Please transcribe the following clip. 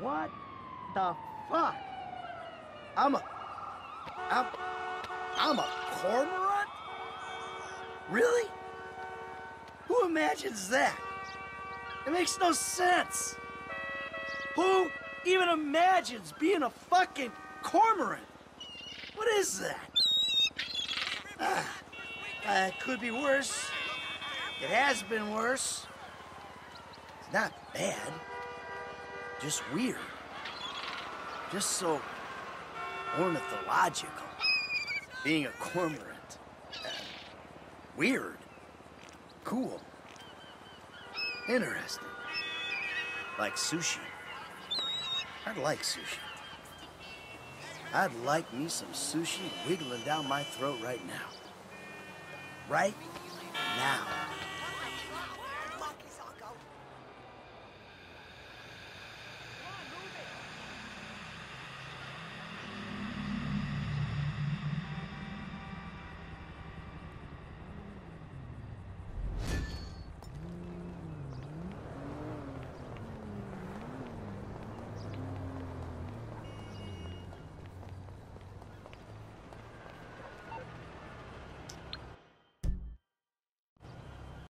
What the fuck? I'm a cormorant? Really? Who imagines that? It makes no sense. Who even imagines being a fucking cormorant? What is that? It could be worse. It has been worse. It's not bad. Just weird. Just so ornithological. Being a cormorant. Weird. Cool. Interesting. Like sushi. I'd like sushi. I'd like me some sushi wiggling down my throat right now. Right now.